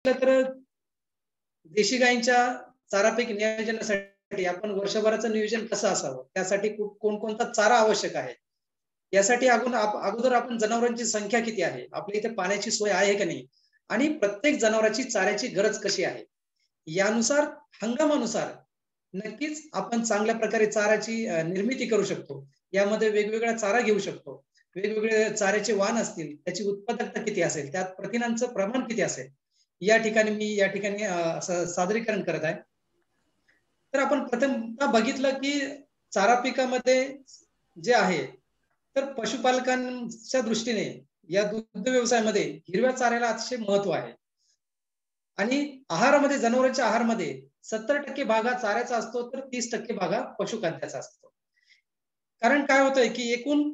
तर देशी गायींच्या चारा पीक नियोजनासाठी आपण वर्षभराचं नियोजन कसं असावं, त्यासाठी कोणकोणता चारा आवश्यक आहे, यासाठी अगोदर आपण जनावरांची संख्या किती आहे, आपल्या इथे पाण्याची सोय आहे का नाही, आणि प्रत्येक जनावराची चाऱ्याची गरज कशी आहे, यानुसार हंगामानुसार नक्कीच आपण चांगल्या प्रकारे चाऱ्याची निर्मिती करू शकतो. यामध्ये वेगवेगळा चारा घेऊ शकतो. वेगवेगळे चाऱ्याचे वाण असतील, त्याची उत्पादकता किती असेल, त्यात प्रथिनांचं प्रमाण किती असेल, मी या ठिकाणी असं सादरीकरण करत आहे. तर आपण प्रथमतः बघितलं की चारा पिकामध्ये जे आहे, तर पशुपालकांच्या दृष्टीने या दुग्ध व्यवसायामध्ये हिरव्या चाऱ्याला अतिशय महत्व आहे. आणि आहारामध्ये, जनावरांच्या आहारामध्ये 70% भाग हा चाऱ्याचा असतो, तर 30% भाग हा पशुखाद्याचा असतो. कारण काय होतंय की एकूण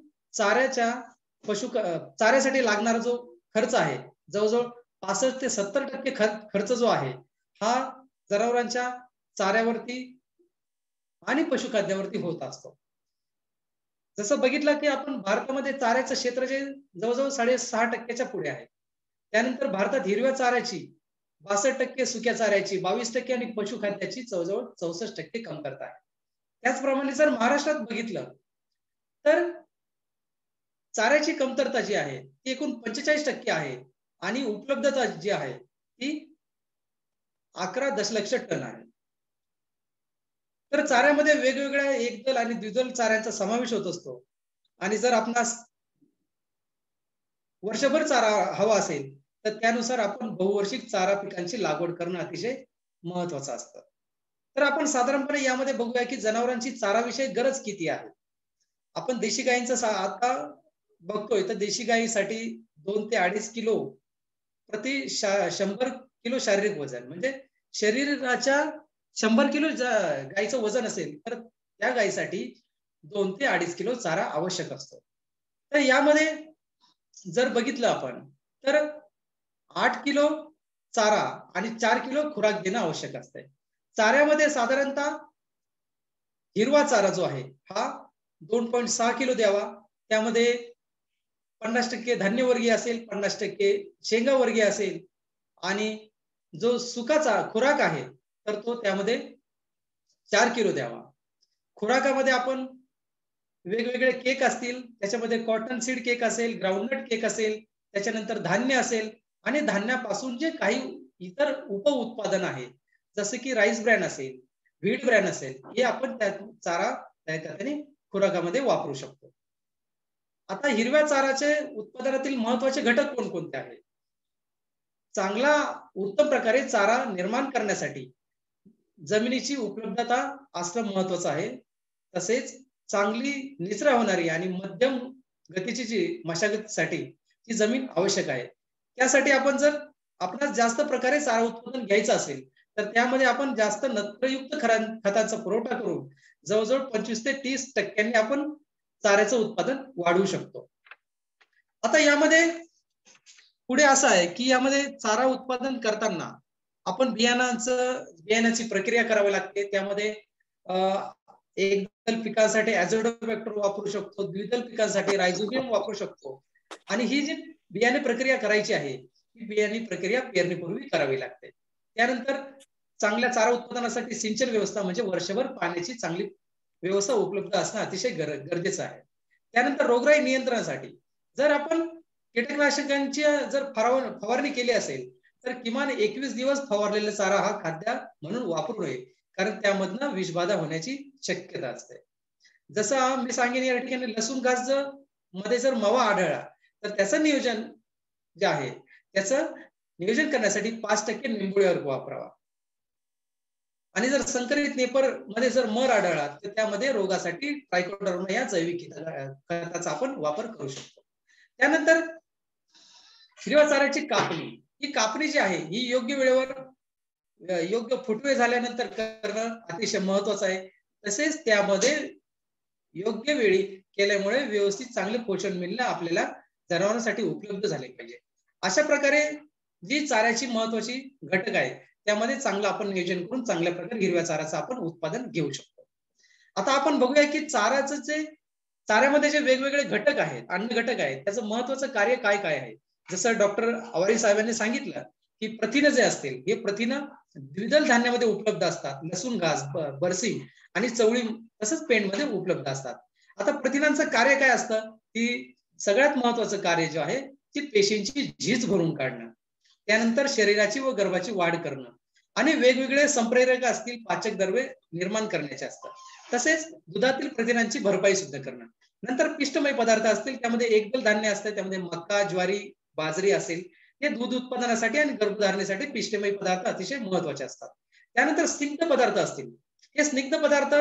चाऱ्यासाठी लागणारा जो खर्च आहे, जवळजवळ 65 ते 70% खर्च जो आहे, हा जनावरांच्या चाऱ्यावरती आणि पशुखाद्यावरती होत असतो. जसं बघितलं की आपण भारतामध्ये चाऱ्याचं क्षेत्र जे जवळजवळ 6.5% पुढे आहे. त्यानंतर भारतात हिरव्या चाऱ्याची 62%, सुक्या चाऱ्याची 22% आणि पशुखाद्याची जवळजवळ 64% कमतरता आहे. त्याचप्रमाणे जर महाराष्ट्रात बघितलं तर चाऱ्याची कमतरता जी आहे ती एकूण 45% आहे आणि उपलब्धता जी आहे ती 11 दशलक्ष टन आहे. तर चाऱ्यामध्ये वेगवेगळ्या एकदल आणि द्विदल चाऱ्यांचा समावेश होत असतो. आणि जर आपणास वर्षभर चारा हवा असेल तर त्यानुसार आपण बहुवार्षिक चारा पिकांची लागवड करणं अतिशय महत्वाचं असतं. तर आपण साधारणपणे यामध्ये बघूया की जनावरांची चाराविषयी गरज किती आहे. आपण देशी गायींचा आता बघतोय तर देशी गायीसाठी 2 ते 2.5 किलो प्रति 100 किलो शारीरिक वजन, म्हणजे शरीराच्या 100 किलो गायीचं वजन असेल तर त्या गायीसाठी 2 ते 2.5 किलो चारा आवश्यक असतो. तर यामध्ये जर बघितलं आपण तर 8 किलो चारा आणि 4 किलो खुराक देणं आवश्यक असते. चाऱ्यामध्ये साधारणतः हिरवा चारा जो आहे हा 2.6 किलो द्यावा. त्यामध्ये 50% धान्यवर्गीय असेल, 50% शेंगावर्गीय असेल, आणि जो सुका खुराक आहे तर तो त्यामध्ये 4 किलो द्यावा. खुराकामध्ये आपण वेगवेगळे केक असतील, त्याच्यामध्ये कॉटन सीड केक असेल, ग्राउंडनट केक असेल, त्याच्यानंतर धान्य असेल, आणि धान्यापासून जे काही इतर उपउत्पादन आहे जसे की राईस ब्रॅन असेल, व्हीट ब्रॅन असेल, हे आपण चारा त्या खुराकामध्ये वापरू शकतो. आता हिरव्या चाराचे उत्पादनातील महत्वाचे घटक कोणकोणते आहेत. चांगला उत्तम प्रकारे चारा निर्माण करण्यासाठी जमिनीची उपलब्धता असणं महत्वाचं आहे. तसेच चांगली निचरा होणारी आणि मध्यम गतीची जी मशागतीसाठी ही जमीन आवश्यक आहे. त्यासाठी आपण जर आपल्याला जास्त प्रकारे चारा उत्पादन घ्यायचं असेल तर त्यामध्ये आपण जास्त नत्रयुक्त खतांचा पुरवठा करून जवळजवळ 25 ते 30% आपण चाऱ्याचं उत्पादन वाढवू शकतो. आता यामध्ये पुढे असं आहे की यामध्ये चारा उत्पादन करताना आपण बियाण्याची प्रक्रिया करावी लागते. त्यामध्ये एकदल पिकांसाठी ॲझोडोबॅक्टर वापरू शकतो, द्विदल पिकांसाठी रायझोबियम वापरू शकतो. आणि ही जी बियाणे प्रक्रिया करायची आहे ही बियाणे प्रक्रिया पेरणीपूर्वी करावी लागते. त्यानंतर चांगल्या चारा उत्पादनासाठी सिंचन व्यवस्था म्हणजे वर्षभर पाण्याची चांगली व्यवस्था उपलब्ध असणं अतिशय गरजेचं आहे. त्यानंतर रोगराई नियंत्रणासाठी जर आपण कीटकनाशकांची जर फवारणी केली असेल तर किमान 21 दिवस फवारलेला चारा हा खाद्य म्हणून वापरू नये, कारण त्यामधनं विषबाधा होण्याची शक्यता असते. जसं मी सांगेन या ठिकाणी लसूण घास मध्ये जर मावा आढळला तर त्याचं नियोजन जे आहे त्याचं नियोजन करण्यासाठी 5% निंबोळी अर्क वापरावा. आणि जर संकरित नेपर मध्ये जर मर आढळला तर त्यामध्ये रोगासाठी ट्रायकोडर्मा या जैविक खताचा आपण वापर करू शकतो. त्यानंतर हिरव्या चाऱ्याची कापणी, ही कापणी जी आहे ही योग्य वेळेवर योग्य फुटवे झाल्यानंतर करणं अतिशय महत्वाचं आहे. तसेच त्यामध्ये योग्य वेळी केल्यामुळे व्यवस्थित चांगले पोषण मिळणं आपल्याला जनावरांसाठी उपलब्ध झाले पाहिजे. अशा प्रकारे जी चाऱ्याची महत्वाची घटक आहे त्यामध्ये चांगलं आपण नियोजन करून चांगल्या प्रकारे हिरव्या चाऱ्याचं आपण उत्पादन घेऊ शकतो. आता आपण बघूया की चाऱ्यामध्ये जे वेगवेगळे घटक आहेत, अन्न घटक आहेत, त्याचं महत्वाचं कार्य काय काय आहे. जसं डॉक्टर आवारी साहेबांनी सांगितलं की प्रथिनं जे असतील हे प्रथिनं द्विदल धान्यामध्ये उपलब्ध असतात. लसूण घास, बरसिंग आणि चवळी तसंच पेंडमध्ये उपलब्ध असतात. आता प्रथिनांचं कार्य काय असतं की सगळ्यात महत्वाचं कार्य जे आहे ती पेशींची झीज भरून काढणं, त्यानंतर शरीराची व गर्भाची वाढ करणं आणि वेगवेगळे संप्रेरक असतील पाचक द्रव्ये निर्माण करण्याचे असतात. तसेच दुधातील प्रथिनांची भरपाई सुद्धा करणं. नंतर पिष्टमय पदार्थ असतील त्यामध्ये एकदल धान्य असतं, त्यामध्ये मका, ज्वारी, बाजरी असेल, हे दूध उत्पादनासाठी आणि गर्भधारणेसाठी पिष्टमय पदार्थ अतिशय महत्वाचे असतात. त्यानंतर स्निग्ध पदार्थ असतील, हे स्निग्ध पदार्थ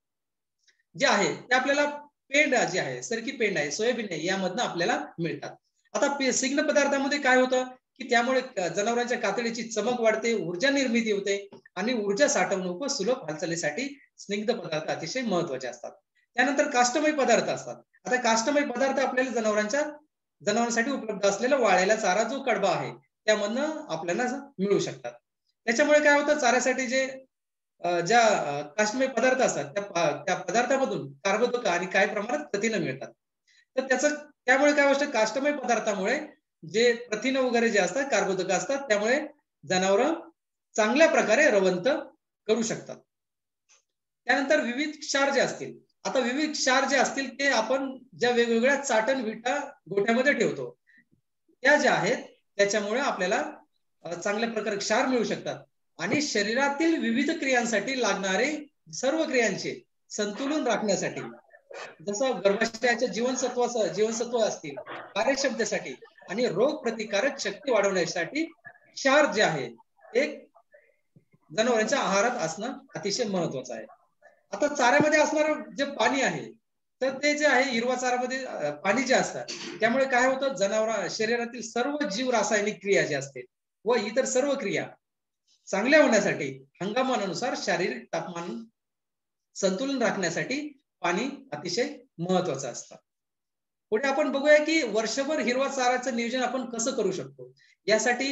जे आहे ते आपल्याला पेंड जे आहे, सरकी पेंड आहे, सोयाबीन आहे, यामधनं आपल्याला मिळतात. आता स्निग्ध पदार्थामध्ये काय होतं की त्यामुळे जनावरांच्या कातडीची चमक वाढते, ऊर्जा निर्मिती होते आणि ऊर्जा साठवणूक व सुलभ हालचालीसाठी स्निग्ध पदार्थ अतिशय महत्वाचे असतात. त्यानंतर काष्टमय पदार्थ असतात. आता काष्टमय पदार्थ आपल्याला जनावरांसाठी उपलब्ध असलेला वाळलेला चारा जो कडबा आहे त्यामधनं आपल्याला मिळू शकतात. त्याच्यामुळे काय होतं, चाऱ्यासाठी जे ज्या काष्टमय पदार्थ असतात त्या पदार्थामधून कार्बोदक आणि काही प्रमाणात प्रथिनं मिळतात. तर त्यामुळे काय होतं, काष्टमय पदार्थामुळे जे प्रथिनं वगैरे जे असतात, कार्बोदक असतात, त्यामुळे जनावर चांगल्या प्रकारे रवंथ करू शकतात. त्यानंतर विविध क्षार जे असतील, आता विविध क्षार जे असतील ते आपण ज्या वेगवेगळ्या चाटण विटा गोठ्यामध्ये ठेवतो त्या ज्या आहेत त्याच्यामुळे आपल्याला चांगल्या प्रकारे क्षार मिळू शकतात आणि शरीरातील विविध क्रियांसाठी लागणारे सर्व क्रियांचे संतुलन राखण्यासाठी, जसं गर्भाशयाच्या जीवनसत्व असतील, कार्यक्षमतेसाठी आणि रोग प्रतिकारक शक्ती वाढवण्यासाठी क्षार जे आहे एक जनावरांच्या आहारात असणं अतिशय महत्वाचं आहे. आता चाऱ्यामध्ये असणारं जे पाणी आहे तर ते जे आहे हिरवा चाऱ्यामध्ये पाणी जे असतं त्यामुळे काय होतं, जनावर शरीरातील सर्व जीव रासायनिक क्रिया जी असते व इतर सर्व क्रिया चांगल्या होण्यासाठी हंगामानुसार शारीरिक तापमान संतुलन राखण्यासाठी पाणी अतिशय महत्वाचं असतं. पुढे आपण बघूया की वर्षभर हिरवा चाऱ्याचं नियोजन आपण कसं करू शकतो. यासाठी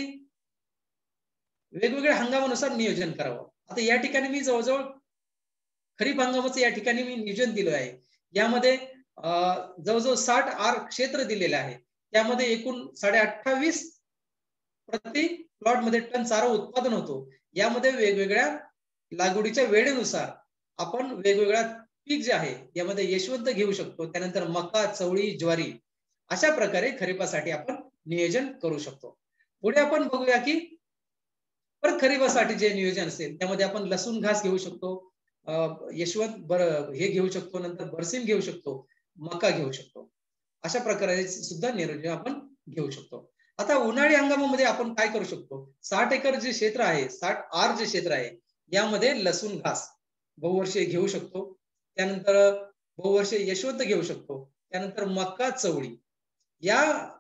वेगवेगळ्या हंगामानुसार नियोजन करावं. आता या ठिकाणी मी जवळजवळ खरीप हंगामाचं या ठिकाणी मी नियोजन दिलं आहे. यामध्ये जवळजवळ 60 आर क्षेत्र दिलेले आहे. त्यामध्ये एकूण 28.5 प्रति प्लॉट मध्ये टन चारा उत्पादन होतो. यामध्ये वेगवेगळ्या लागवडीच्या वेळेनुसार आपण वेगवेगळ्या पीक जे आहे यामध्ये यशवंत घेऊ शकतो. त्यानंतर मका, चवळी, ज्वारी अशा प्रकारे खरीपासाठी आपण नियोजन करू शकतो. पुढे आपण बघूया की परत खरीपासाठी जे नियोजन असेल त्यामध्ये आपण लसूण घास घेऊ शकतो, यशवंत हे घेऊ शकतो, नंतर बरसिंग घेऊ शकतो, मका घेऊ शकतो. अशा प्रकारे सुद्धा नियोजन आपण घेऊ शकतो. आता उन्हाळी हंगामामध्ये आपण काय करू शकतो, 60 एकर जे क्षेत्र आहे, 60 आर जे क्षेत्र आहे यामध्ये लसूण घास बहुवर्षीय घेऊ शकतो. त्यानंतर बहुवर्षीय यशवंत घेऊ शकतो. त्यानंतर मका, चवळी या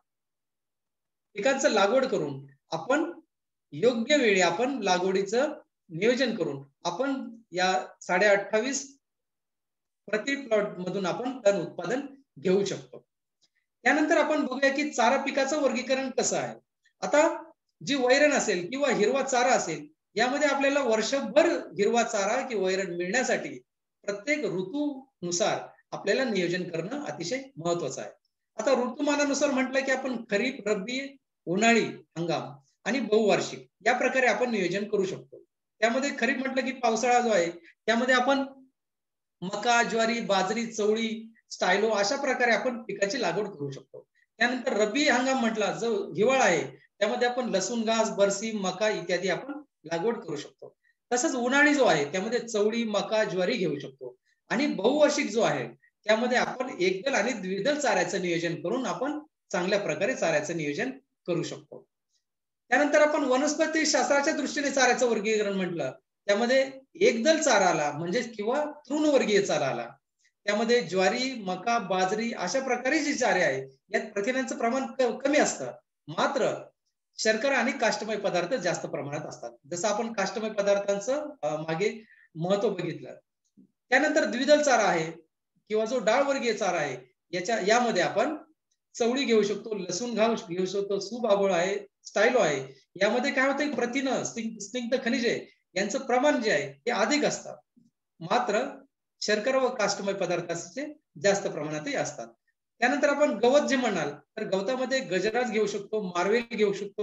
पिकांचं लागवड करून आपण योग्य वेळी आपण लागवडीचं नियोजन करून आपण या 28.5 प्रति प्लॉट मधून आपण टन उत्पादन घेऊ शकतो. त्यानंतर आपण बघूया की चारा पिकाचं वर्गीकरण कसं आहे. आता जी वैरण असेल किंवा हिरवा चारा असेल यामध्ये आपल्याला वर्षभर हिरवा चारा किंवा वैरण मिळण्यासाठी प्रत्येक ऋतूनुसार आपल्याला नियोजन करणं अतिशय महत्वाचं आहे. आता ऋतुमानानुसार म्हटलं की आपण खरीप, रब्बी, उन्हाळी हंगाम आणि बहुवार्षिक या प्रकारे आपण नियोजन करू शकतो. त्यामध्ये खरीप म्हटलं की पावसाळा जो आहे त्यामध्ये आपण मका, ज्वारी, बाजरी, चवळी, स्टायलो अशा प्रकारे आपण पिकाची लागवड करू शकतो. त्यानंतर रब्बी हंगाम म्हटला जो हिवाळा आहे त्यामध्ये आपण लसूण घास, बरसी, मका इत्यादी आपण लागवड करू शकतो. तसंच उन्हाळी जो आहे त्यामध्ये चवळी, मका, ज्वारी घेऊ शकतो आणि बहुवार्षिक जो आहे त्यामध्ये आपण एकदल आणि द्विदल चाऱ्याचं नियोजन करून आपण चांगल्या प्रकारे चाऱ्याचं नियोजन करू शकतो. त्यानंतर आपण वनस्पती शास्त्राच्या दृष्टीने चाऱ्याचं वर्गीकरण म्हटलं त्यामध्ये एकदल चारा आला म्हणजे किंवा तृणवर्गीय चारा आला. त्यामध्ये ज्वारी, मका, बाजरी अशा प्रकारे जी चारे आहे यात प्रथिनांचं प्रमाण कमी असतं, मात्र शर्करा आणि काष्टमय पदार्थ जास्त प्रमाणात असतात. जसं आपण काष्टमय पदार्थांचं मागे महत्व बघितलं. त्यानंतर द्विदल चारा आहे किंवा जो डाळवर्गीय चारा आहे यामध्ये आपण चवळी घेऊ शकतो, लसूण घास घेऊ शकतो, सुबाबळ आहे, स्टायलो आहे. यामध्ये काय होतं, प्रथिनं, स्निग्ध खनिजे यांचं प्रमाण जे आहे ते अधिक असतात, मात्र शर्करा व काष्टमय पदार्थाचे जास्त प्रमाणातही असतात. त्यानंतर आपण गवत जे म्हणाल तर गवतामध्ये गजराज घेऊ शकतो, मारवेल घेऊ शकतो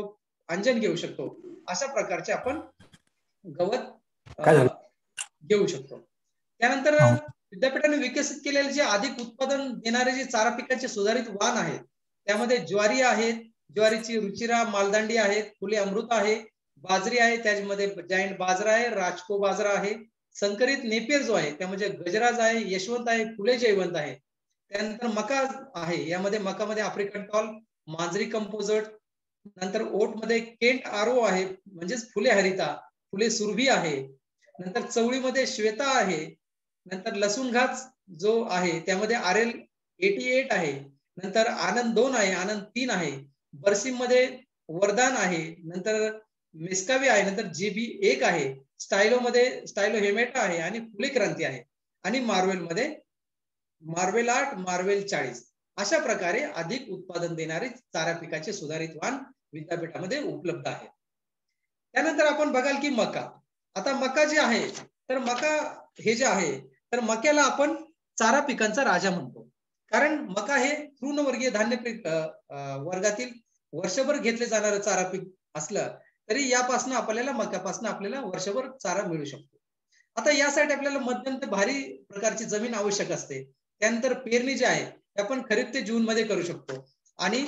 अंजन घेऊ शकतो. अशा प्रकारचे आपण गवत काय झालं? घेऊ शकतो. त्यानंतर हो. विद्यापीठाने विकसित केलेले जे अधिक उत्पादन देणारे जे चारा पिकांचे सुधारित वाण आहेत, त्यामध्ये ज्वारी आहेत, ज्वारीची रुचिरा मालदांडी आहेत, फुले अमृत आहे, बाजरी आहे, त्यामध्ये जायंट बाजरा आहे, राजको बाजरा आहे, संकरित नेपियर जो आहे त्यामध्ये गजराज आहे, यशवंत आहे, फुले जयवंत आहे. त्यानंतर मका आहे, यामध्ये मकामध्ये आफ्रिकन टॉल, मांजरी कंपोजट, नंतर ओट मध्ये केंट आरो आहे म्हणजेच फुले हरिता, फुले सुरभी आहे, नंतर चवळीमध्ये श्वेता आहे, नंतर लसूण घास जो आहे त्यामध्ये आरएल 88 आहे, नंतर आनंद 2 आहे, आनंद 3 आहे, बरसिम मध्ये वरदान आहे, नंतर मिस्कावी आहे, नंतर जीबी 1 आहे, स्टायलो मध्ये स्टायलो हेमेटा आहे आणि फुले क्रांती आहे, आणि मार्वेल मध्ये मार्वेल 8, मार्वेल 40. अशा प्रकारे अधिक उत्पादन देणारे चारा पिकाचे सुधारित वाण विद्यापीठामध्ये उपलब्ध आहे. त्यानंतर आपण बघाल की मका. आता मका जे आहे तर मका हे जे आहे तर मक्याला आपण चारा पिकांचा राजा म्हणतो, कारण मका हे तृणवर्गीय धान्य पीक वर्गातील वर्षभर घेतले जाणारे चारा पीक असलं तरी यापासून आपल्याला मक्यापासून आपल्याला वर्षभर चारा मिळू शकतो. आता यासाठी आपल्याला मध्यम ते भारी प्रकारची जमीन आवश्यक असते. त्यानंतर पेरणी जी आहे ते आपण खरीप ते जून मध्ये करू शकतो, आणि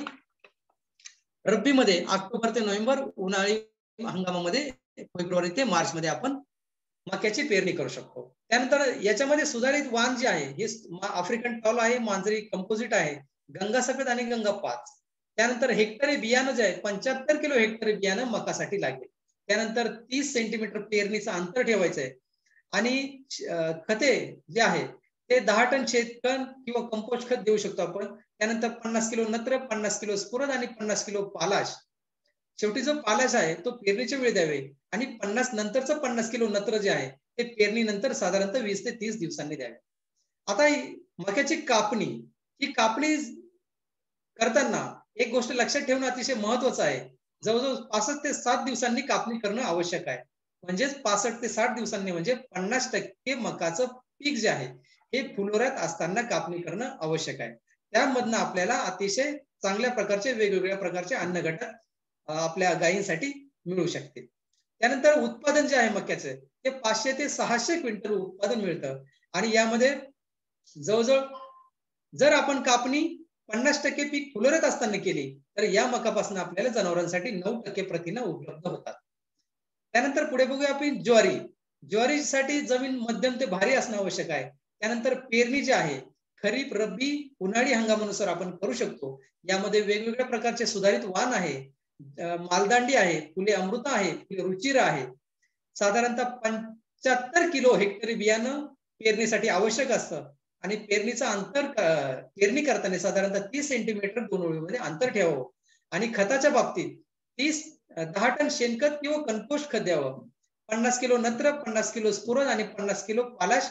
रब्बीमध्ये ऑक्टोबर ते नोव्हेंबर, उन्हाळी हंगामामध्ये फेब्रुवारी ते मार्च मध्ये आपण मक्याची पेरणी करू शकतो. त्यानंतर याच्यामध्ये सुधारित वाण जे आहे हे आफ्रिकन टॉल आहे, मांजरी कंपोजिट आहे, गंगा सफेद आणि गंगा 5. त्यानंतर हेक्टरी बियाणं जे आहे 75 किलो हेक्टरी बियाणं मकासाठी लागेल. त्यानंतर 30 सेंटीमीटर पेरणीचं अंतर ठेवायचं आहे, आणि खते जे आहे ते 10 टन शेणखत किंवा कंपोस्ट खत देऊ शकतो आपण. त्यानंतर 50 किलो नत्र, 50 किलो स्फुरद आणि 50 किलो पालाश. शेवटी जो पालाश आहे तो पेरणीच्या वेळी द्यावे, आणि 50 नंतरचं 50 किलो नत्र जे आहे ते पेरणी नंतर साधारणतः 20 ते 30 दिवसांनी द्यावे. आता मक्याची कापणी, ही कापणी करताना एक गोष्ट लक्षात ठेवणं अतिशय महत्वाचं आहे. जवळजवळ 65 ते 7 दिवसांनी कापणी करणं आवश्यक आहे. म्हणजेच 65 ते 60 दिवसांनी म्हणजे 50% मकाचं पीक जे आहे हे फुलोऱ्यात असताना कापणी करणं आवश्यक आहे. त्यामधनं आपल्याला अतिशय चांगल्या प्रकारचे वेगवेगळ्या प्रकारचे अन्न घटक आपल्या गायींसाठी मिळू शकते. त्यानंतर उत्पादन जे आहे मक्याचं ते 500 ते 600 क्विंटल उत्पादन मिळतं, आणि यामध्ये जवळजवळ जर आपण कापणी 50% पीक फुलोऱ्यात असताना केली तर या मकापासून आपल्याला जनावरांसाठी 9% प्रथिनं उपलब्ध होतात. त्यानंतर पुढे बघूया आपण ज्वारी. ज्वारीसाठी जमीन मध्यम ते भारी असणं आवश्यक आहे. त्यानंतर पेरणी जी आहे खरीप, रब्बी, उन्हाळी हंगामानुसार आपण करू शकतो. यामध्ये वेगवेगळ्या प्रकारचे सुधारित वाण आहे, मालदांडी आहे, फुले अमृता आहे, फुले रुचिरा आहे. साधारणतः 75 किलो हेक्टरी बियाणं पेरणीसाठी आवश्यक असतं, आणि पेरणीचं अंतर पेरणी करताना साधारणतः 30 सेंटीमीटर 2 ओळीमध्ये अंतर ठेवावं, आणि खताच्या बाबतीत 10 टन शेणखत किंवा कंपोस्ट खत द्यावं, 50 किलो नत्र, 50 किलो स्फुरद आणि 50 किलो पालाश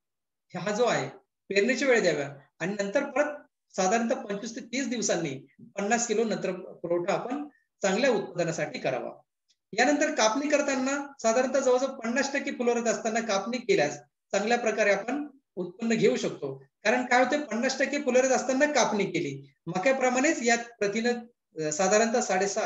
हा जो आहे पेरणीच्या वेळी द्यावा, आणि नंतर परत साधारणतः 25 ते 30 दिवसांनी 50 किलो नत्र पुरवठा आपण चांगल्या उत्पादनासाठी करावा. यानंतर कापणी करताना साधारणतः जवळजवळ 50% फुलोऱ्यात असताना कापणी केल्यास चांगल्या प्रकारे आपण उत्पन्न घेऊ शकतो. कारण काय होते, 50% फुलोऱ्यात असताना कापणी केली मक्याप्रमाणेच यात प्रथिनं साधारणतः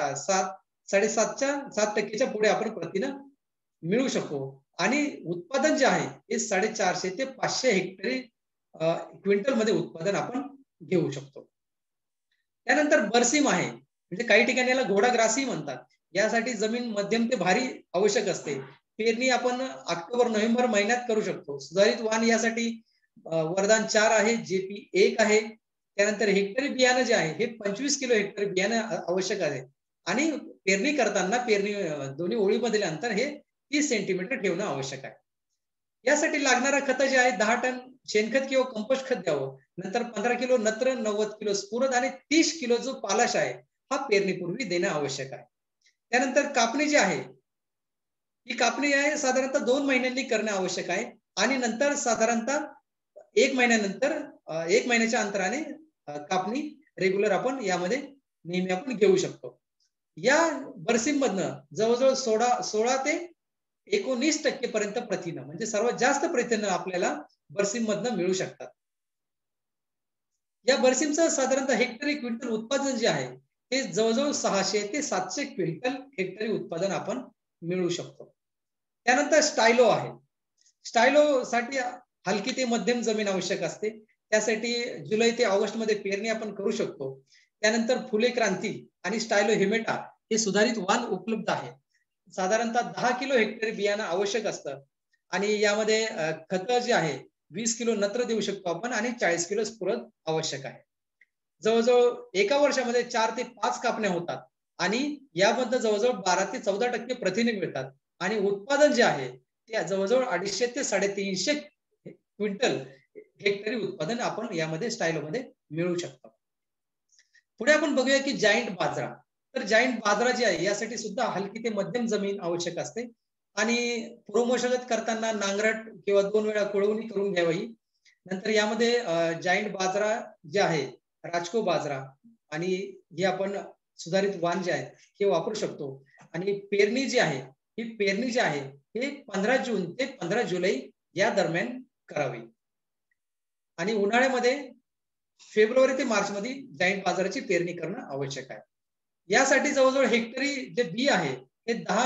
7.5% पुढे आपण प्रथिनं मिळू शकतो, आणि उत्पादन जे आहे हे 450 ते 500 हेक्टरी क्विंटल मध्ये उत्पादन आपण घेऊ शकतो. त्यानंतर बरसीम आहे, म्हणजे काही ठिकाणी याला घोडाग्रासही म्हणतात. यासाठी जमीन मध्यम ते भारी आवश्यक असते. पेरणी आपण ऑक्टोबर नोव्हेंबर महिन्यात करू शकतो. सुधारित वाण यासाठी वरदान 4 आहे, जेपी 1 आहे. त्यानंतर हेक्टरी बियाणं जे आहे हे 25 किलो हेक्टरी बियाणं आवश्यक आहे, आणि पेरणी करताना पेरणी दोन्ही ओळीमधील अंतर हे 30 सेंटीमीटर ठेवणं आवश्यक आहे. यासाठी लागणारा खत जे आहे 10 टन शेणखत किंवा कंपोस्ट खत द्यावं, नंतर 15 किलो नत्र, 90 किलो स्फुरद आणि 30 किलो जो पालाश आहे हा पेरणीपूर्वी देणं आवश्यक आहे. त्यानंतर कापणी जी आहे ही कापणी आहे साधारणतः 2 महिन्यांनी करणं आवश्यक आहे, आणि नंतर साधारणतः 1 महिन्यानंतर 1 महिन्याच्या अंतराने कापणी रेग्युलर आपण यामध्ये नेहमी आपण घेऊ शकतो. या बरसिम मधनं जवळजवळ 16 ते 19% पर्यंत प्रथिनं, म्हणजे सर्वात जास्त प्रथिनं आपल्याला बरसिम मधनं मिळू शकतात. या बरसिमचं साधारणतः हेक्टरी क्विंटल उत्पादन जे आहे ते जवळजवळ 600 ते 700 क्विंटल हेक्टरी उत्पादन आपण मिळवू शकतो. त्यानंतर स्टायलो आहे. स्टायलो साठी हलकी ते मध्यम जमीन आवश्यक असते. त्यासाठी जुलै ते ऑगस्ट मध्ये पेरणी आपण करू शकतो. त्यानंतर फुले क्रांती आणि स्टायलो हिमेटा हे सुधारित वाण उपलब्ध आहे. साधारणतः 10 किलो हेक्टरी बियाणं आवश्यक असतं आणि यामध्ये खत जे आहे 20 किलो नत्र देऊ शकतो आपण आणि 40 किलो स्फुरद आवश्यक आहे. जवळजवळ एका वर्षामध्ये 4 ते 5 कापण्या होतात आणि यामध्ये जवळजवळ 12 ते 14% प्रथिने मिळतात आणि उत्पादन जे आहे ते जवळजवळ 250 ते 350 क्विंटल हेक्टरी उत्पादन आपण यामध्ये स्टायलोमध्ये मिळू शकतो. पुढे आपण बघूया की जायंट बाजरा. तर जायंट बाजरा जे आहे यासाठी सुद्धा हलकी ते मध्यम जमीन आवश्यक असते आणि पूर्व मशागत करताना नांगरट किंवा 2 वेळा कुळवणी करून घ्यावी. नंतर यामध्ये जायंट बाजरा जे आहे राजको बाजरा आणि हे आपण सुधारित वाण जे आहे हे वापरू शकतो आणि पेरणी जी आहे ही पेरणी जी आहे हे 15 जून ते 15 जुलै या दरम्यान करावी आणि उन्हाळ्यामध्ये फेब्रुवारी ते मार्च मध्ये जायंट बाजाराची पेरणी करणं आवश्यक आहे. यासाठी जवळजवळ हेक्टरी जे बी आहे हे 10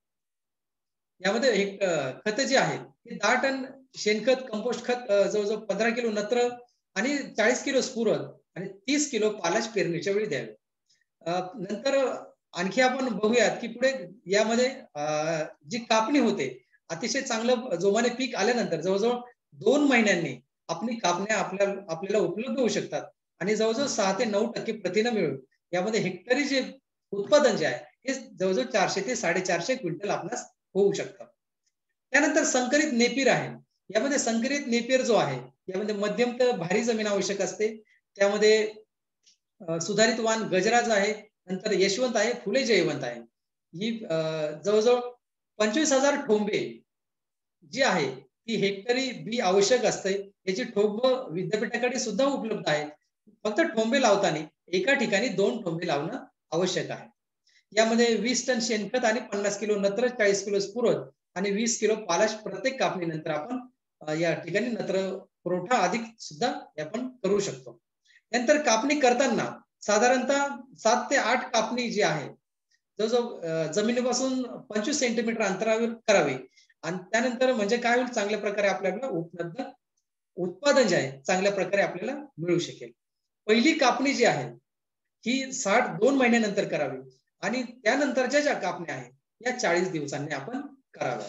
यामध्ये खत जे आहे हे 10 टन शेणखत कंपोस्ट खत जवळजवळ 15 किलो नत्र आणि 40 किलो स्फुरद आणि 30 किलो पालाश पेरणीच्या वेळी द्यावे. नंतर आणखी आपण बघूयात की पुढे यामध्ये जी कापणी होते अतिशय चांगलं जोमाने पीक आल्यानंतर जवळजवळ 2 महिन्यांनी आपली कापण्या आपल्याला उपलब्ध होऊ शकतात आणि जवळजवळ 6 ते 9% प्रथिनं मिळून यामध्ये हेक्टरी जे उत्पादन जे आहे हे जवळजवळ 400 ते 450 क्विंटल आपल्यास होऊ शकतं. त्यानंतर संकरित नेपियर आहे. यामध्ये संकरित नेपियर जो आहे यामध्ये मध्यम ते भारी जमीन आवश्यक असते. त्यामध्ये सुधारित वाण गजराज आहे, नंतर यशवंत आहे, फुले जयवंत आहे. ही जवळजवळ 25,000 ठोंबे जी आहे ती हेक्टरी बी आवश्यक असते. याची ठोंब विद्यापीठाकडे सुद्धा उपलब्ध आहे. फक्त ठोंबे लावताना एका ठिकाणी 2 ठोंबे लावणं आवश्यक आहे. यामध्ये 20 टन शेणखत आणि 50 किलो नत्र, 40 किलो स्फुरद आणि 20 किलो पालाश प्रत्येक कापणीनंतर आपण या ठिकाणी नत्र पुरवठा अधिक सुद्धा आपण करू शकतो. नंतर कापणी करताना साधारणतः 7 ते 8 कापणी जी आहे जवळजवळ जमिनीपासून 25 सेंटीमीटर अंतरावर करावी आणि त्यानंतर म्हणजे काय होईल चांगल्या प्रकारे आपल्याला उपलब्ध उत्पादन जे आहे चांगल्या प्रकारे आपल्याला मिळू शकेल. पहिली कापणी जी आहे ही 2 महिन्यानंतर करावी आणि त्यानंतरच्या ज्या कापण्या आहेत या 40 दिवसांनी आपण कराव्या.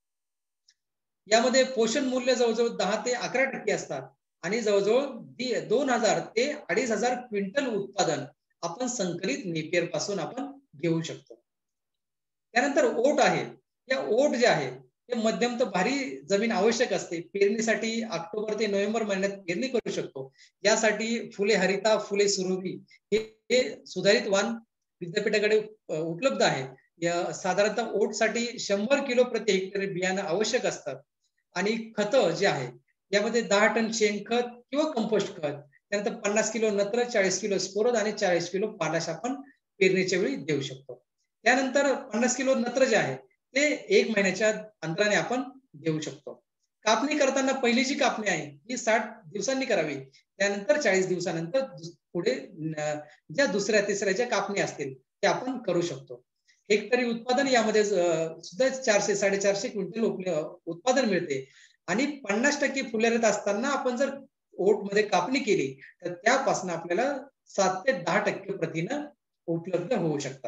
यामध्ये पोषण मूल्य जवळजवळ 10 ते 11% असतात आणि जवळजवळ 2000 ते 2500 क्विंटल उत्पादन आपण संकरित नेपियर पासून आपण घेऊ शकतो. त्यानंतर ओट आहे. या ओट जे आहे हे मध्यम तर भारी जमीन आवश्यक असते. पेरणीसाठी ऑक्टोबर ते नोव्हेंबर महिन्यात पेरणी करू शकतो. यासाठी फुले हरिता, फुले सुरभी हे सुधारित वाण विद्यापीठाकडे उपलब्ध आहे. या साधारणतः ओटसाठी 100 किलो प्रति हेक्टर बियाणं आवश्यक असतात आणि खत जे आहे यामध्ये 10 टन शेणखत किंवा कंपोस्ट खत, त्यानंतर 50 किलो नत्र, 40 किलो स्फोरद आणि 40 किलो पालाश आपण पेरणीच्या वेळी देऊ शकतो. त्यानंतर 50 किलो नत्र जे आहे ते 1 महिन्याच्या अंतराने आपण देऊ शकतो. कापणी करताना पहिली जी कापणी आहे ही 60 दिवसांनी करावी. त्यानंतर 40 दिवसानंतर पुढे ज्या दुसऱ्या तिसऱ्या ज्या कापणी असतील त्या आपण करू शकतो. हेक्टरी उत्पादन यामध्ये सुद्धा 400 450 क्विंटल उत्पादन मिळते आणि 50% फुलेरत असताना आपण जर ओट मध्ये कापणी केली तर त्यापासून आपल्याला 7 ते 10% प्रथिनं उपलब्ध होऊ शकतात.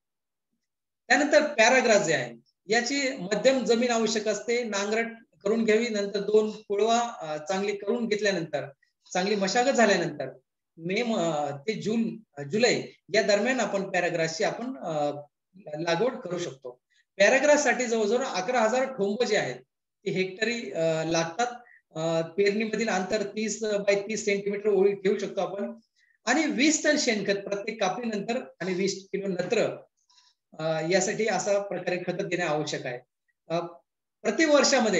त्यानंतर पॅराग्रास जे आहे याची मध्यम जमीन आवश्यक असते. नांगरट करून घ्यावी, नंतर 2 कुळवा चांगली करून घेतल्यानंतर चांगली मशागत झाल्यानंतर मे ते जुलै या दरम्यान आपण पॅराग्रासची आपण लागवड करू शकतो. पॅराग्रास साठी जवळजवळ 11,000 ठोंब जे आहेत ते हेक्टरी लागतात. पेरणीमधील अंतर 30 बाय 30 सेंटीमीटर ओळी ठेवू शकतो आपण आणि 20 टन शेणखत प्रत्येक कापणीनंतर आणि 20 किलो नत्र यासाठी असा प्रकारे खत देणे आवश्यक आहे. प्रति वर्षामध्ये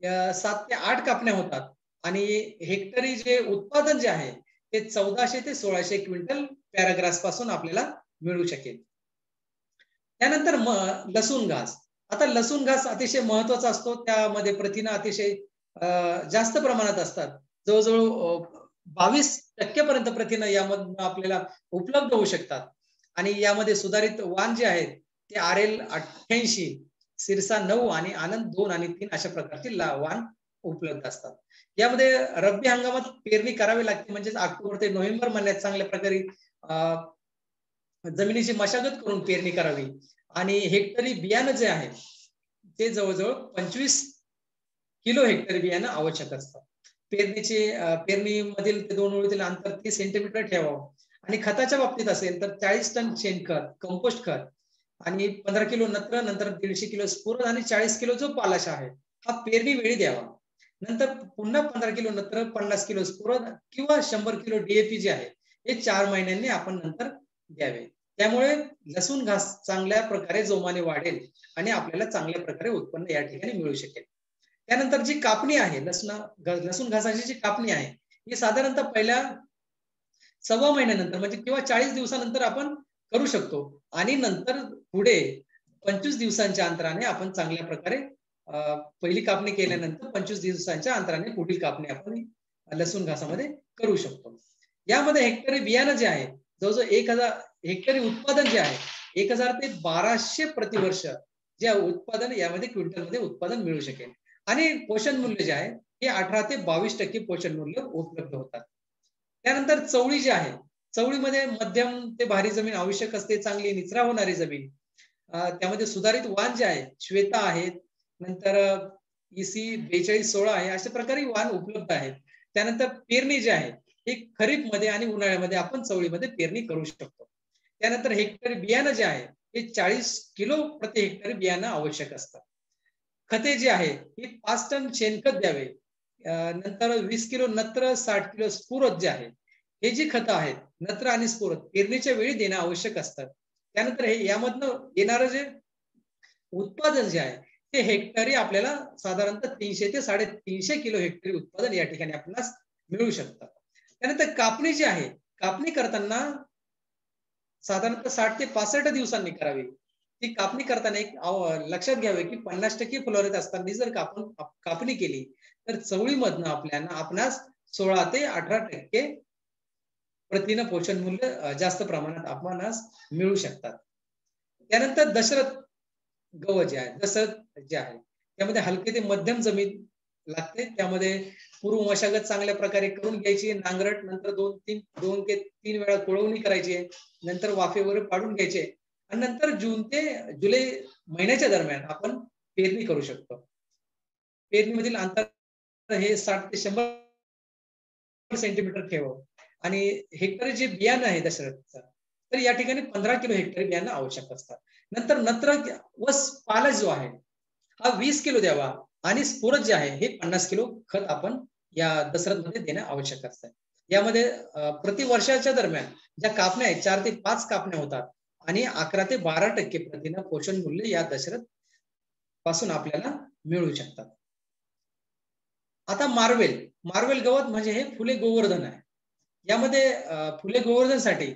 7 ते 8 कापण्या होतात आणि हेक्टरी जे उत्पादन जे आहे ते 1400 ते 1600 क्विंटल पॅराग्रास पासून आपल्याला मिळू शकेल. त्यानंतर लसूण घास. आता लसूण घास अतिशय महत्वाचा असतो. त्यामध्ये प्रथिनं अतिशय जास्त प्रमाणात असतात. जवळजवळ 22% पर्यंत प्रथिनं यामधून आपल्याला उपलब्ध होऊ शकतात आणि यामध्ये सुधारित वाण जे आहेत ते RL 88, सिरसा 9 आणि आनंद 2 आणि 3 अशा प्रकारचे वाण उपलब्ध असतात. यामध्ये रब्बी हंगामात पेरणी करावी लागते, म्हणजे ऑक्टोबर ते नोव्हेंबर महिन्यात चांगल्या प्रकारे जमिनीची मशागत करून पेरणी करावी. आणि हेक्टरी बियाणं जे आहे ते जवळजवळ 25 किलो हेक्टरी बियाणं आवश्यक असतं. पेरणीमधील ते दोन ओळीतील अंतर 30 सेंटीमीटर ठेवावं. आणि खताच्या बाबतीत असेल तर 40 टन शेणखत, कंपोस्ट खत आणि 15 किलो नत्र, नंतर 150 किलो स्फुरद आणि 40 किलो जो पालाश आहे हा पेरणी वेळी द्यावा. नंतर पुन्हा 15 किलो नत्र, 50 किलो स्फुरद किंवा 100 किलो DAP जे आहे हे 4 महिन्यांनी आपण नंतर द्यावे. त्यामुळे लसूण घास चांगल्या प्रकारे जोमाने वाढेल आणि आपल्याला चांगल्या प्रकारे उत्पन्न या ठिकाणी मिळू शकेल. त्यानंतर जी कापणी आहे, लसूण घासाची जी कापणी आहे ही साधारणतः पहिल्या 1.25 महिन्यानंतर म्हणजे किंवा 40 दिवसानंतर आपण करू शकतो. आणि नंतर पुढे 25 दिवसांच्या अंतराने आपण चांगल्या प्रकारे पहिली कापणी केल्यानंतर 25 दिवसांच्या अंतराने पुढील कापणी आपण लसूण घासामध्ये करू शकतो. यामध्ये हेक्टरी बियाणं जे आहे जवळजवळ 1000 हेक्टरी उत्पादन जे आहे 1000 ते 1200 प्रतिवर्ष जे उत्पादन यामध्ये क्विंटलमध्ये उत्पादन मिळू शकेल. आणि पोषण मूल्य जे आहे हे 18 ते 22% पोषण मूल्य उपलब्ध होतात. त्यानंतर चवळी जी आहे, चवळीमध्ये मध्यम ते भारी जमीन आवश्यक असते, चांगली निचरा होणारी जमीन. त्यामध्ये सुधारित वाण जे आहे, श्वेता आहेत, नंतर EC 4216 आहे, अशा प्रकारे वाण उपलब्ध आहेत. त्यानंतर पेरणी जी आहे ही खरीप मध्ये आणि उन्हाळ्यामध्ये आपण चवळीमध्ये पेरणी करू शकतो. त्यानंतर हेक्टरी बियाणं जे आहे हे 40 किलो प्रति हेक्टरी बियाणं आवश्यक असतं. खते जी आहे ही 5 टन शेणखत द्यावे. नंतर 20 किलो नत्र, 60 किलो स्फुरद जे आहे हे जी खतं आहेत नत्र आणि स्फुरद पेरणीच्या वेळी देणं आवश्यक असतं. त्यानंतर हे यामधनं येणारं जे उत्पादन जे आहे ते हेक्टरी आपल्याला साधारणतः 300 ते 350 किलो हेक्टरी उत्पादन या ठिकाणी आपल्याला मिळू शकतं. त्यानंतर कापणी जी आहे, कापणी करताना साधारणतः 60 ते 65 दिवसांनी करावी. ती कापणी करताना एक लक्षात घ्यावे की 50% फुलवरीत असताना जर आपण कापणी केली तर चवळीमधनं आपणास 16 ते 18% प्रथिन पोषण मूल्य जास्त प्रमाणात आपणास मिळू शकतात. त्यानंतर दशरथ गवत जे आहे, दशरथ जे आहे त्यामध्ये हलके ते मध्यम जमीन लागते. त्यामध्ये पूर्व मशागत चांगल्या प्रकारे करून घ्यायची, नांगरट नंतर 2 ते 3 वेळा कोळवणी करायची, नंतर वाफे वगैरे पाडून घ्यायचे आणि नंतर जून ते जुलै महिन्याच्या दरम्यान आपण पेरणी करू शकतो. पेरणीमधील अंतर हे 60 ते 100 सेंटीमीटर ठेवावं. आणि हेक्टरी जे बियाणं आहे दशरथचं तर या ठिकाणी 15 किलो हेक्टरी बियाणं आवश्यक असतात. नंतर नत्र व पालक जो आहे हा 20 किलो द्यावा आणि स्फुरद जे आहे हे 50 किलो खत आपण या दशरथमध्ये देणं आवश्यक असतं. यामध्ये प्रति वर्षाच्या दरम्यान ज्या कापण्या आहेत 4 ते 5 कापण्या होतात आणि 11 ते 12% प्रथिन पोषण मूल्य या दशरथ पासून आपल्याला मिळू शकतात. आता मार्वेल गवत म्हणजे हे फुले गोवर्धन आहे. यामध्ये फुले गोवर्धनसाठी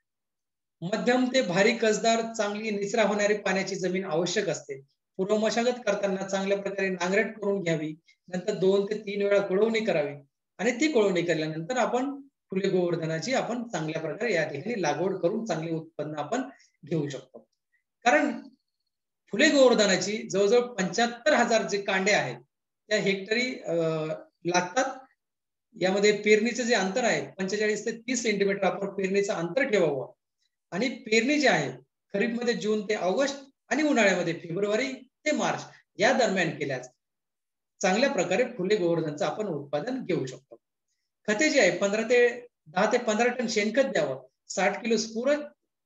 मध्यम ते भारी कसदार चांगली निचरा होणारी पाण्याची जमीन आवश्यक असते. पूर्व मशागत करताना चांगल्या प्रकारे नांगरट करून घ्यावी. नंतर 2 ते 3 वेळा कोळवणी करावी आणि ती कोळवणी केल्यानंतर आपण फुले गोवर्धनाची आपण चांगल्या प्रकारे या ठिकाणी लागवड करून चांगले उत्पन्न आपण घेऊ शकतो. कारण फुले गोवर्धनाची जवळजवळ 75,000 जे कांडे आहेत त्या हेक्टरी लागतात. यामध्ये पेरणीचं जे अंतर आहे 45 ते 30 सेंटीमीटर आपण पेरणीचं अंतर ठेवावं. आणि पेरणी जी आहे खरीपमध्ये जून ते ऑगस्ट आणि उन्हाळ्यामध्ये फेब्रुवारी ते मार्च या दरम्यान केल्यास चांगल्या प्रकारे फुले गोवर्धनचं आपण उत्पादन घेऊ शकतो. खते जे आहे 10 ते 15 टन शेणखत द्यावं. 60 किलो स्फुरद,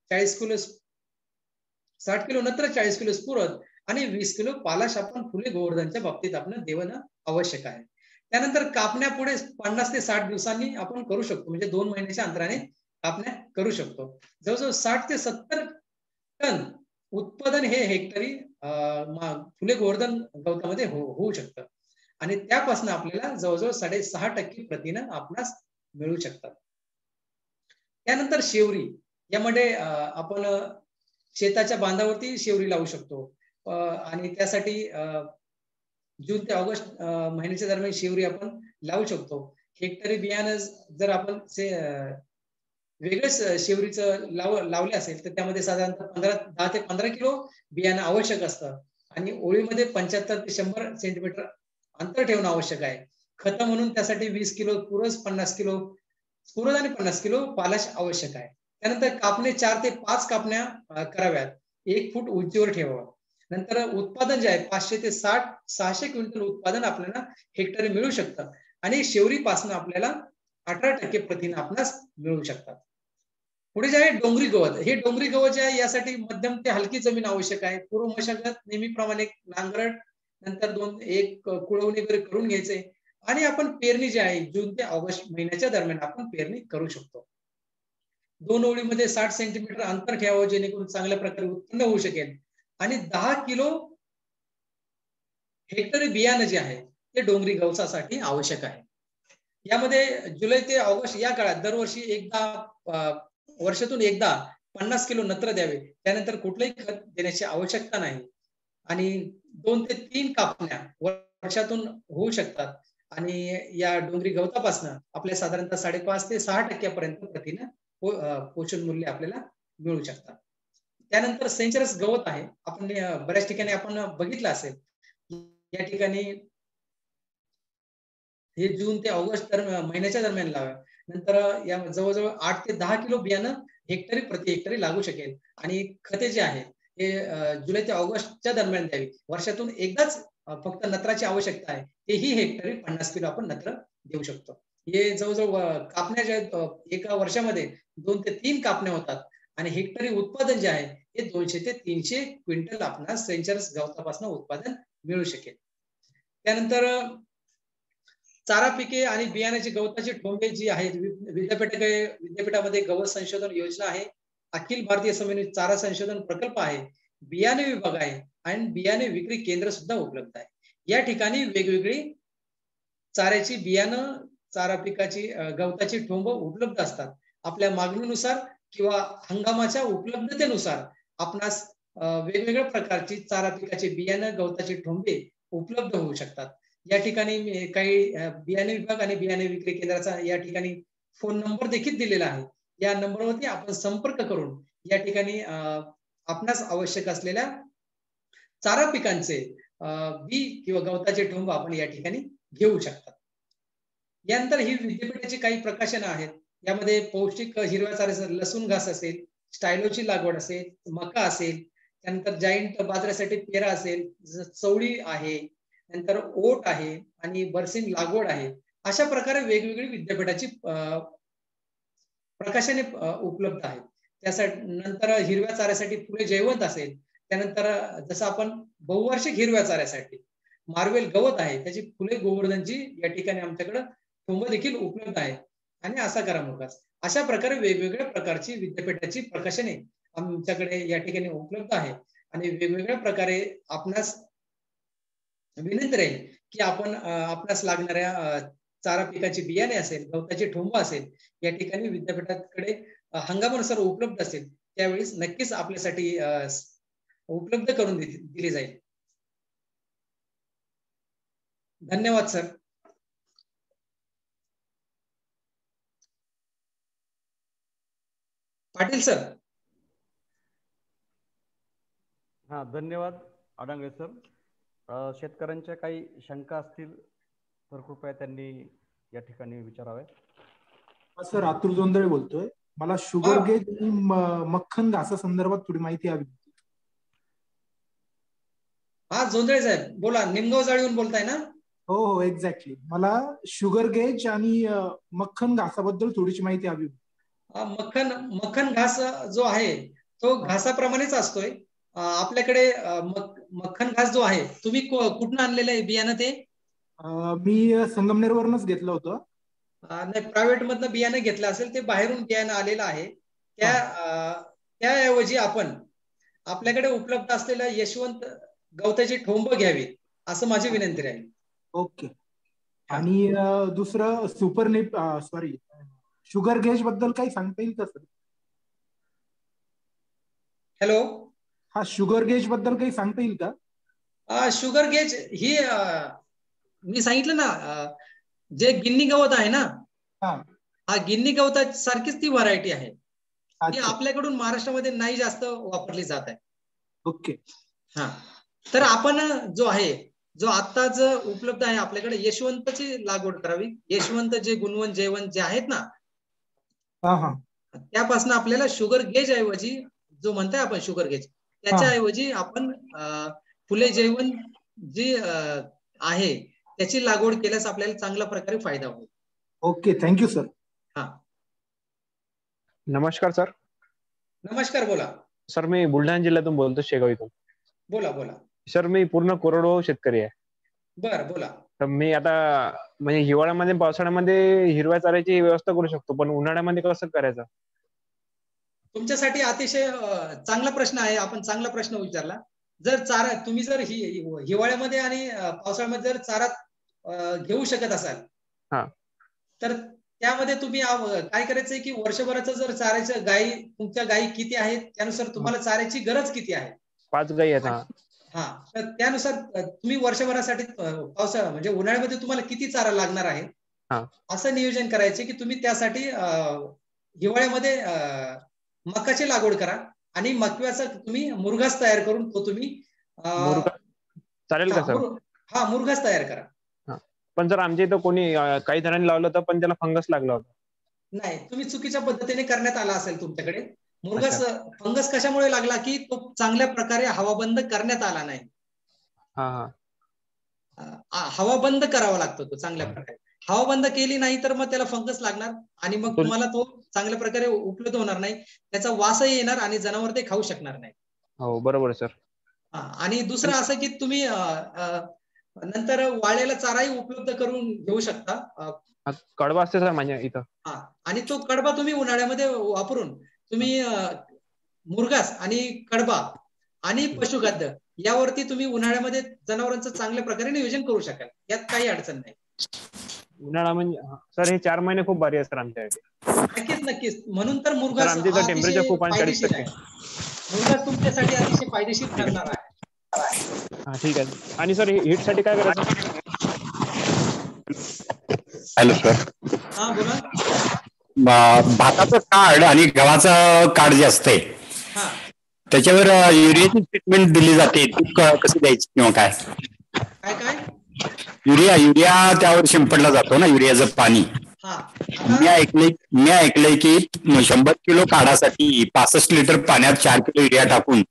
60 किलो नत्र, 40 किलो स्फुरद आणि 20 किलो पालाश आपण फुले गोवर्धनच्या बाबतीत आपण देणं आवश्यक आहे. त्यानंतर कापण्या पुढे 50 ते 60 दिवसांनी आपण करू शकतो, म्हणजे 2 महिन्याच्या अंतराने कापण्या करू शकतो. जवळजवळ 60 ते 70 टन उत्पादन हे हेक्टरी फुले गोवर्धन गवतामध्ये होऊ शकतं आणि त्यापासून आपल्याला जवळजवळ 6.5% प्रथिन आपणास मिळू शकतात. त्यानंतर शेवरी, यामध्ये आपण शेताच्या बांधावरती शेवरी लावू शकतो आणि त्यासाठी जून ते ऑगस्ट महिन्याच्या दरम्यान शेवरी आपण लावू शकतो. हेक्टरी बियाणं जर आपण वेगळेच शेवरीचं लावले असेल तर त्यामध्ये साधारणतः 10 ते 15 किलो बियाणं आवश्यक असतं आणि ओळीमध्ये 75 ते 100 सेंटीमीटर अंतर ठेवणं आवश्यक आहे. खत म्हणून त्यासाठी 20 किलो पुरज आणि 50 किलो पालाश आवश्यक आहे. त्यानंतर कापणे 4 ते 5 कापण्या कराव्यात. 1 फूट उंचीवर ठेवावं. नंतर उत्पादन जे आहे 500 ते 600 क्विंटल उत्पादन आपल्याला हेक्टरी मिळू शकतं आणि शेवरीपासून आपल्याला 18% प्रथिने आपणास मिळू शकतात. पुढे जे आहे डोंगरी गवत. हे डोंगरी गवत जे आहे यासाठी मध्यम ते हलकी जमीन आवश्यक आहे. पूर्व मशागत नेहमीप्रमाणे नांगरट नंतर 1 कुळवणी वगैरे करून घ्यायचे आणि आपण पेरणी जी आहे जून ते ऑगस्ट महिन्याच्या दरम्यान आपण पेरणी करू शकतो. 2 ओळीमध्ये 60 सेंटीमीटर अंतर ठेवावं जेणेकरून चांगल्या प्रकारे उत्पन्न होऊ शकेल आणि 10 किलो हेक्टरी बियाणं जे आहे ते डोंगरी गवतासाठी आवश्यक आहे. यामध्ये जुलै ते ऑगस्ट या काळात दरवर्षी वर्षातून एकदा 50 किलो नत्र द्यावे. त्यानंतर कुठलंही खत देण्याची आवश्यकता नाही आणि 2 ते 3 कापण्या वर्षातून होऊ शकतात आणि या डोंगरी गवतापासून आपल्या साधारणतः 5.5 ते 6% पर्यंत प्रथिने पोषण मूल्य आपल्याला मिळू शकतात. त्यानंतर सेंचरस गवत आहे. आपण बऱ्याच ठिकाणी आपण बघितलं असेल. या ठिकाणी हे जून ते ऑगस्ट महिन्याच्या दरम्यान लावा. नंतर या जवळजवळ 8 ते 10 किलो बियाणं प्रति हेक्टरी लागू शकेल आणि खते जे आहे हे जुलै ते ऑगस्टच्या दरम्यान द्यावी. वर्षातून एकदाच फक्त नत्राची आवश्यकता आहे. तेही हेक्टरी 50 किलो आपण नत्र देऊ शकतो. हे जवळजवळ कापण्या ज्या एका वर्षामध्ये 2 ते 3 कापण्या होतात आणि हेक्टरी उत्पादन जे आहे हे 200 ते 300 क्विंटल आपणास सेंचरस गवतापासून उत्पादन मिळू शकेल. त्यानंतर चारा पिके आणि बियाण्याची गवताची ठोंबे जी आहेत विद्यापीठामध्ये गवत संशोधन योजना आहे. अखिल भारतीय समन्वित चारा संशोधन प्रकल्प आहे. बियाणे विभाग आहे आणि बियाणे विक्री केंद्र सुद्धा उपलब्ध आहे. या ठिकाणी वेगवेगळी चाऱ्याची बियाणं चारा पिकाची गवताची ठोंब उपलब्ध असतात. आपल्या मागणीनुसार किंवा हंगामाच्या उपलब्धतेनुसार आपणास वेगवेगळ्या प्रकारची चारा पिकाची बियाणं गवताची ठोंबे उपलब्ध होऊ शकतात. या ठिकाणी काही बियाणे विभाग आणि बियाणे विक्री केंद्राचा या ठिकाणी फोन नंबर देखील दिलेला आहे. या नंबरवरती आपण संपर्क करून या ठिकाणी आपणास आवश्यक असलेल्या चारा पिकांचे बी किंवा गवताचे ठोंब आपण या ठिकाणी घेऊ शकतात. यानंतर ही विद्यापीठाची काही प्रकाशनं आहेत. यामध्ये पौष्टिक हिरव्या चाऱ्याचा लसूण घास असेल, स्टायलोची लागवड असेल, मका असेल, त्यानंतर जाईंट बाजऱ्यासाठी पेरा असेल, चवळी आहे, नंतर ओट आहे आणि बरसिंग लागवड आहे. अशा प्रकारे वेगवेगळी विद्यापीठाची प्रकाशने उपलब्ध आहेत. त्यासाठी नंतर हिरव्या चाऱ्यासाठी फुले जैवंत असेल, त्यानंतर जसं आपण बहुवार्षिक हिरव्या चाऱ्यासाठी मार्वेल गवत आहे त्याची फुले गोवर्धनची या ठिकाणी आमच्याकडे ठोंब देखील उपलब्ध आहे आणि असा करा मुकास. अशा प्रकारे वेगवेगळ्या प्रकारची विद्यापीठाची प्रकाशने आमच्याकडे या ठिकाणी उपलब्ध आहे आणि वेगवेगळ्या प्रकारे आपणास विनंती राहील की आपण आपणास लागणाऱ्या चारा पिकाची बियाणे असेल, गवताची ठोंब असेल, या ठिकाणी विद्यापीठाकडे हंगामानुसार उपलब्ध असेल त्यावेळेस नक्कीच आपल्यासाठी उपलब्ध करून दिली जाईल. धन्यवाद सर. पाटील सर. हा, धन्यवाद अडांगळे सर. शेतकऱ्यांच्या काही शंका असतील तर कृपया त्यांनी या ठिकाणी विचारावे. सर, अतुल जोंधळे बोलतोय. मला शुगर गेज आणि मक्खन घासा संदर्भात थोडी माहिती हवी. हा, जोंधळे साहेब बोला. निमगाव जाळीहून बोलताय ना? हो हो, एक्झॅक्टली. मला शुगर गेज आणि मक्खन घासाबद्दल थोडीशी माहिती हवी. मक्खन घास जो आहे तो घासाप्रमाणेच असतोय. आपल्याकडे मक्खन घास जो आहे तुम्ही कुठून आणलेलं आहे बियाणं? ते मी संगमनेरवरूनच घेतलं होतं. नाही, प्रायव्हेट मधनं बियाणं घेतलं असेल, ते बाहेरून बियाणं आलेलं आहे. त्याऐवजी आपण आपल्याकडे उपलब्ध असलेल्या यशवंत गवताची ठोंब घ्यावी असं माझी विनंती राहील. ओके. आणि दुसरं शुगर गेज बद्दल काही सांगता येईल का सर? हॅलो. हा, शुगर गेज बद्दल काही सांगता येईल का? शुगर गेज ही मी सांगितलं ना, जे गिन्नी गवत आहे ना, हा गिन्नी गवता सारखीच ती व्हरायटी आहे. ती अच्छा. आपल्याकडून महाराष्ट्रामध्ये नाही जास्त वापरली जात आहे. ओके. हा, तर आपण जो आहे, जो आता जो उपलब्ध आहे आपल्याकडे, यशवंतची लागवड करावी. यशवंत जे गुणवंत जयवंत जे आहेत ना, हा हा त्यापासून आपल्याला शुगर गेज ऐवजी, जो म्हणताय आपण शुगर गेज, त्याच्या ऐवजी आपण फुले जयवंत जी आहे त्याची लागवड केल्यास आपल्याला चांगल्या प्रकारे फायदा होईल. Okay, thank you sir. हा, नमस्कार सर. नमस्कार, बोला सर. मी बुलढाणा जिल्ह्यातून बोलतो, शेगाव इथून. बोला बोला. सर, मी पूर्ण कोरडवाहू शेतकरी आहे. बर, बोला. तर मी आता म्हणजे हिवाळ्यामध्ये पावसाळ्यामध्ये हिरव्या चाऱ्याची व्यवस्था करू शकतो, पण उन्हाळ्यामध्ये कसं करायचं? तुमच्यासाठी अतिशय चांगला प्रश्न आहे. आपण चांगला प्रश्न विचारला. जर चारा तुम्ही जर हिवाळ्यामध्ये आणि पावसाळ्यामध्ये जर चारा घेऊ शकत असाल, तर त्यामध्ये तुम्ही काय करायचंय की वर्षभराचं जर चाऱ्याचं गायी, तुमच्या गायी किती आहेत त्यानुसार तुम्हाला चाऱ्याची गरज किती आहे. 5 गायी आहेत. हा, तर त्यानुसार तुम्ही वर्षभरासाठी पावसाळा म्हणजे उन्हाळ्यामध्ये तुम्हाला किती चारा लागणार आहे असं नियोजन करायचे की तुम्ही त्यासाठी हिवाळ्यामध्ये मकाची लागवड करा आणि मक्याचा तुम्ही मुरघास तयार करून तो तुम्ही चालेल का सर? हा, मुरघास तयार करा. पण जर आमच्या इथं कोणी काही जणांनी लावलं होतं पण त्याला फंगस लागला होता. नाही, तुम्ही चुकीच्या पद्धतीने करण्यात आला असेल तुमच्याकडे. मुरघास फंगस कशामुळे लागला की तो चांगल्या प्रकारे हवाबंद करण्यात आला नाही. हवा बंद करावा लागतो तो चांगल्या प्रकारे. हवा बंद केली नाही तर मग त्याला फंगस लागणार आणि मग तुम्हाला तो चांगल्या प्रकारे उपलब्ध होणार नाही. त्याचा वासही येणार आणि जनावर ते खाऊ शकणार नाही. हो, बरोबर सर. आणि दुसरं असं की तुम्ही नंतर वाळलेला चाराही उपलब्ध करून घेऊ शकता. कडबा असते सर माझ्या इथं. आणि तो कडबा तुम्ही उन्हाळ्यामध्ये वापरून तुम्ही मुरघास आणि कडबा आणि पशुखाद्य यावरती तुम्ही उन्हाळ्यामध्ये जनावरांचं चांगल्या प्रकारे नियोजन करू शकाल. यात काही अडचण नाही. उन्हाळा म्हणजे सर हे 4 महिने खूप भारी आहे सर आमच्यासाठी. नक्कीच नक्कीच. म्हणून तर मुरघास टेम्परेचर खूप आहे 40%. मुरघास तुमच्यासाठी अतिशय फायदेशीर ठरणार आहे. ठीक आहे. आणि सर हीट साठी काय करायचं? Hello sir. हा, बोला. भाताचं काढ आणि गव्हाचं काढ जे असते त्याच्यावर युरियाची ट्रीटमेंट दिली जाते, ती कशी द्यायची किंवा काय? काय युरिया त्यावर शिंपडला जातो ना, युरियाचं पाणी. मी ऐकलंय की 100 किलो काढासाठी 65 लिटर पाण्यात 4 किलो युरिया टाकून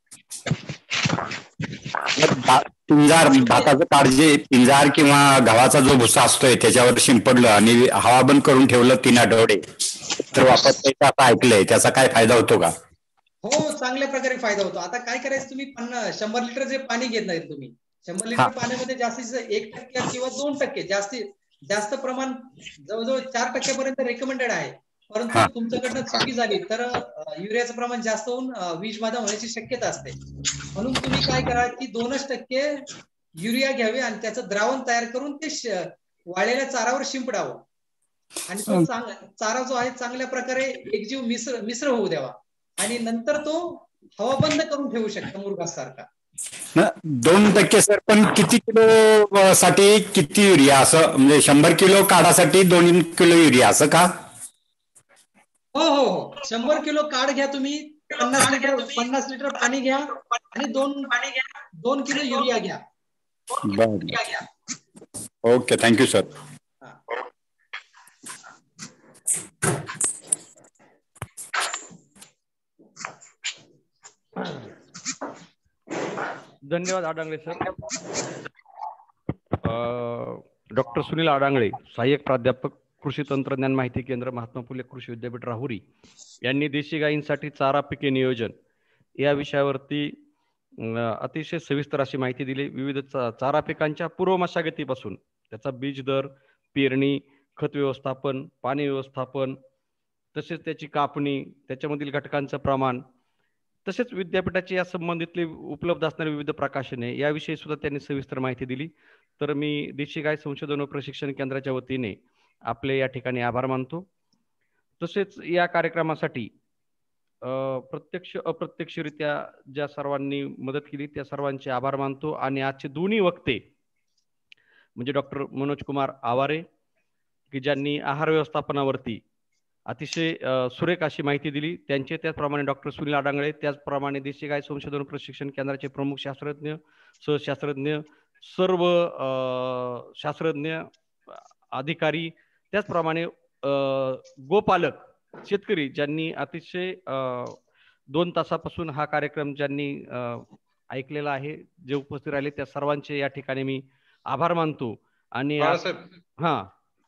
पिंजार, भाताचं काढ जे पिंजार किंवा गव्हाचा जो भुसा असतोय त्याच्यावर शिंपडलं आणि हवा बंद करून ठेवलं 3 आठवडे तर वापरता येतं असं ऐकलंय. त्याचा काय फायदा होतो का? हो, चांगल्या प्रकारे फायदा होतो. आता काय करायचं, तुम्ही 100 लिटर जे पाणी घेत नाही, तुम्ही 100 लिटर पाण्यामध्ये जास्तीत 1% किंवा 2% जास्त प्रमाण जवळजवळ 4% पर्यंत रेकमेंडेड आहे. परंतु तुमच्याकडनं चुकी झाली तर युरियाचं प्रमाण जास्त होऊन विषबाधा होण्याची शक्यता असते. म्हणून तुम्ही काय करा की 2% युरिया घ्यावे आणि त्याचं द्रावण तयार करून ते वाळलेल्या चारावर शिंपडावं आणि तो चारा जो आहे चांगल्या प्रकारे एकजीव मिश्र होऊ द्यावा आणि नंतर तो हवा बंद करून ठेवू शकतो मुरघास सारखा. 2% सर, पण किती किलो साठी किती युरिया असं, म्हणजे 100 किलो काढासाठी 2 किलो युरिया असं का? हो हो हो, 100 किलो काढ घ्या तुम्ही, 50 लिटर पाणी घ्या आणि 2 किलो युरिया घ्या. Okay, thank you sir. धन्यवाद आडांगळे सर. डॉक्टर सुनील आडांगळे, सहाय्यक प्राध्यापक, कृषी तंत्रज्ञान माहिती केंद्र, महात्मा फुले कृषी विद्यापीठ राहुरी यांनी देशी गायींसाठी चारा पिके नियोजन या विषयावरती अतिशय सविस्तर अशी माहिती दिली. विविध चारा पिकांच्या पूर्व मशागतीपासून त्याचा बीज दर, पेरणी, खत व्यवस्थापन, पाणी व्यवस्थापन, तसेच त्याची कापणी, त्याच्यामधील घटकांचं प्रमाण, तसेच विद्यापीठाची या संबंधितले उपलब्ध असणारे विविध प्रकाशने याविषयी सुद्धा त्यांनी सविस्तर माहिती दिली. तर मी देशी गाय संशोधन व प्रशिक्षण केंद्राच्या वतीने आपले या ठिकाणी आभार मानतो. तसेच या कार्यक्रमासाठी प्रत्यक्ष अप्रत्यक्षरित्या ज्या सर्वांनी मदत केली त्या सर्वांचे आभार मानतो. आणि आजचे दोन्ही वक्ते म्हणजे डॉक्टर मनोज कुमार आवारे की ज्यांनी आहार व्यवस्थापनावरती अतिशय सुरेख अशी माहिती दिली. त्यांचे त्याचप्रमाणे डॉक्टर सुनील अडांगळे, त्याचप्रमाणे देशी गाय संशोधन प्रशिक्षण केंद्राचे प्रमुख शास्त्रज्ञ, सहशास्त्रज्ञ, सर्व शास्त्रज्ञ, अधिकारी, त्याचप्रमाणे गोपालक, शेतकरी ज्यांनी अतिशय 2 तासापासून हा कार्यक्रम ज्यांनी ऐकलेला आहे, जे उपस्थित राहिले त्या सर्वांचे या ठिकाणी मी आभार मानतो. आणि हा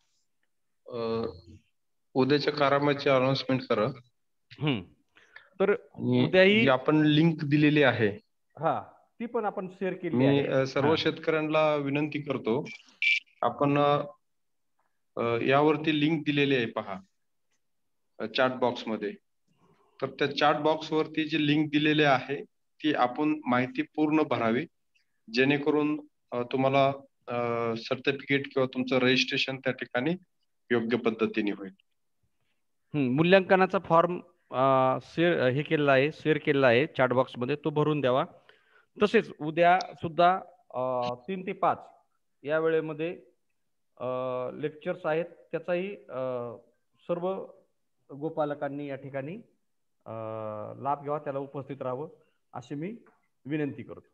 उद्याच्या कार्यक्रमाची अनाउन्समेंट करा. तर उद्याही आपण लिंक दिलेली आहे, हा ती पण आपण शेअर केली. मी सर्व शेतकऱ्यांना विनंती करतो, आपण यावरती लिंक दिलेली आहे पहा चॅट बॉक्स मध्ये. तर त्या चॅट बॉक्स वरती जी लिंक दिलेली आहे ती आपण माहिती पूर्ण भरावी, जेणेकरून तुम्हाला सर्टिफिकेट किंवा तुमचं रजिस्ट्रेशन त्या ठिकाणी योग्य पद्धतीने होईल. मूल्यांकनाचा फॉर्म शेअर केलेला आहे, शेअर केलेला आहे चॅट बॉक्स मध्ये, तो भरून द्यावा. तसेच उद्या सुद्धा 3 ते 5 या वेळेमध्ये लेक्चर्स आहेत, त्याचाही सर्व गोपालकांनी या ठिकाणी लाभ घ्यावा, त्याला उपस्थित राहावं अशी मी विनंती करतो.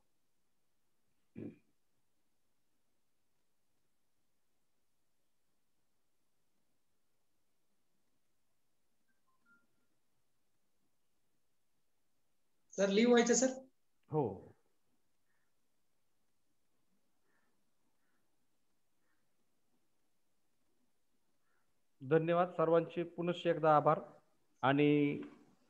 सर लिव्ह व्हायचं सर? हो. धन्यवाद सर्वांचे, पुनश्च एकदा आभार. आणि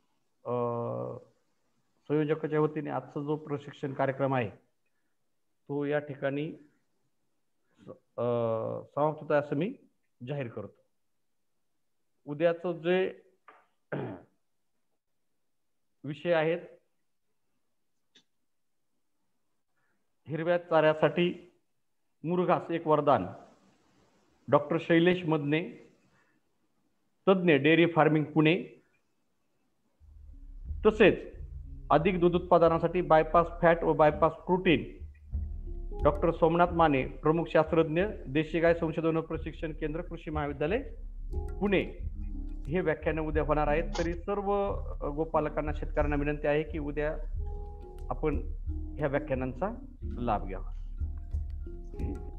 संयोजकाच्या वतीने आजचा जो प्रशिक्षण कार्यक्रम आहे तो या ठिकाणी समाप्त होत आहे असं मी जाहीर करतो. उद्याचं जे विषय आहेत, हिरव्या चाऱ्यासाठी मुरघास एक वरदान, डॉक्टर शैलेश मदने, तज्ञ डेअरी फार्मिंग पुणे. तसेच अधिक दूध उत्पादनासाठी बायपास फॅट व bypass protein, doctor Somnath Mane, प्रमुख शास्त्रज्ञ, देशी गाय संशोधन व प्रशिक्षण केंद्र, कृषी महाविद्यालय पुणे. हे व्याख्यान उद्या होणार आहेत. तरी सर्व गोपालकांना, शेतकऱ्यांना विनंती आहे की उद्या आपण ह्या व्याख्यानांचा लाभ घ्यावा.